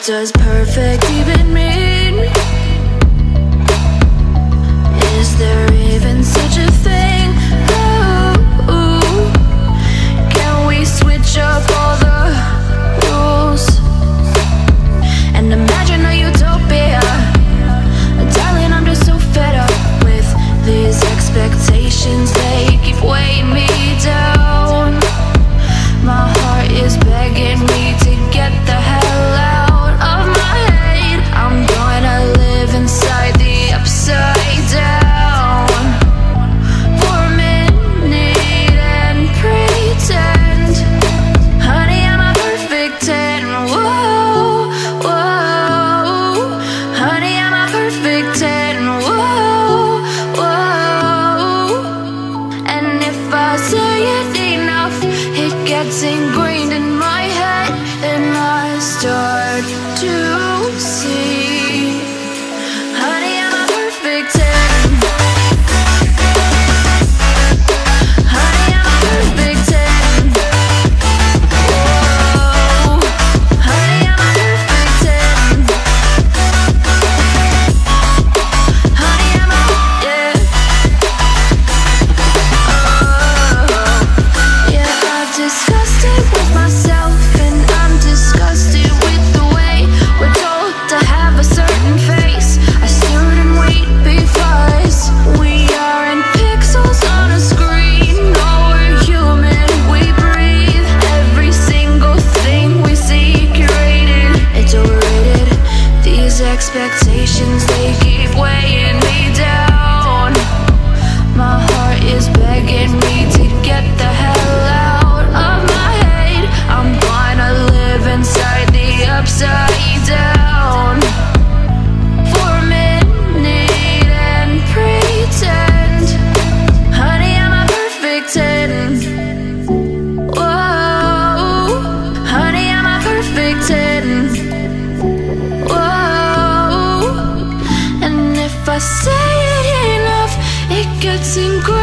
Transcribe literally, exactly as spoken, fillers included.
does perfect even mean? Is there even such a thing? Ooh, can we switch up all the rules and imagine a utopia? Darling, I'm just so fed up with these expectations. They keep weighing me down. My heart is begging me to get the hell out of my head. I'm gonna live inside the upside down for a minute and pretend, honey, I'm a perfect ten. Whoa, whoa, honey, I'm a perfect ten. Whoa, whoa, and if I say it enough, it gets ingrained in my head, and I start to see, honey, I'm a perfect ten. Honey, I'm a perfect ten. Whoa, honey, I'm a perfect ten. Honey, I'm a, yeah. Oh, yeah, I've discussed it with myself, and I'm disgusted with the way we're told to have a certain face, a certain weight, because we aren't pixels on a screen. No, we're human, we breathe. Every single thing we see curated, it's overrated. These expectations, they keep weighing me down. My heart is begging me to get the hell out of my head. I'm gonna live inside the upside down for a minute and pretend, honey, I'm a perfect ten. Whoa, honey, I'm a perfect ten. Whoa, and if I say it enough, it gets ingrained.